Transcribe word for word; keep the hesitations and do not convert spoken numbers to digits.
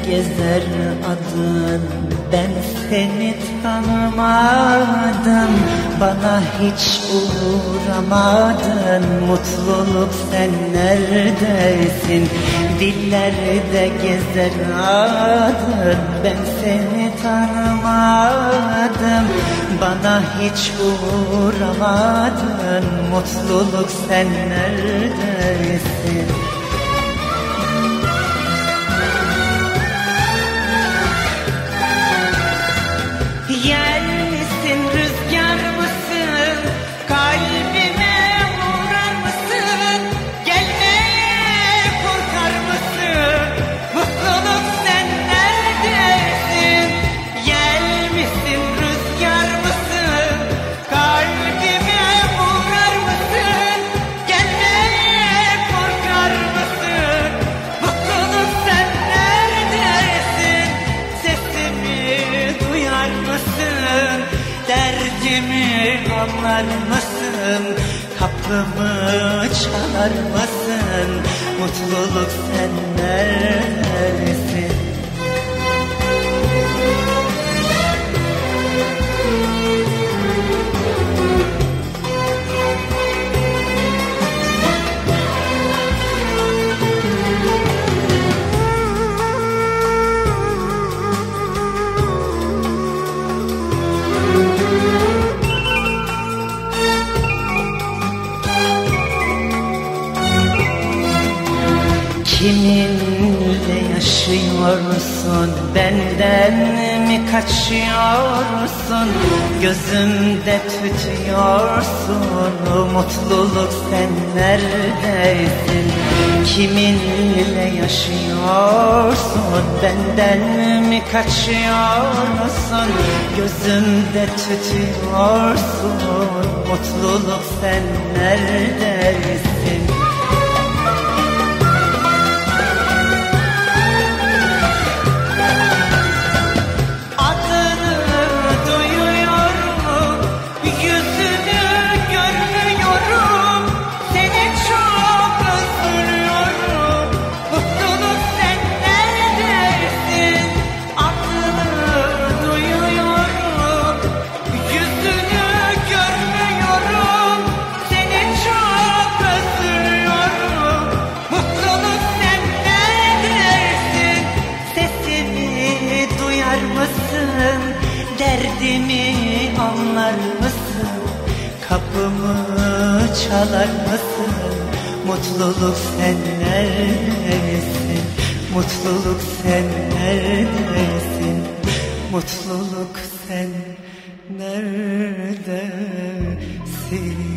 gezer adın, ben seni tanımadım. Bana hiç uğramadın, mutluluk sen neredesin? Dillerde gezer adın, ben seni tanımadım. Bana hiç uğramadın, mutluluk sen neredesin? Yer misin, rüzgar mısın? Kalbime uğrar mısın? Gelmeye korkar mısın? Mutluluk sen neredesin? Yer misin, rüzgar mısın? Kalbime uğrar mısın? Gelmeye korkar mısın? Mutluluk sen neredesin? Sesimi duyar mısın? Derdimi anlar mısın? Kapımı çalar mısın? Mutluluk sen neredesin? Kiminle yaşıyorsun? Benden mi kaçıyorsun? Gözümde tütüyorsun. Mutluluk sen neredesin? Kiminle yaşıyorsun? Benden mi kaçıyorsun? Gözümde tütüyorsun. Mutluluk sen neredesin? Derdimi anlar mısın? Kapımı çalar mısın? Mutluluk sen neredesin? Mutluluk sen neredesin? Mutluluk sen neredesin?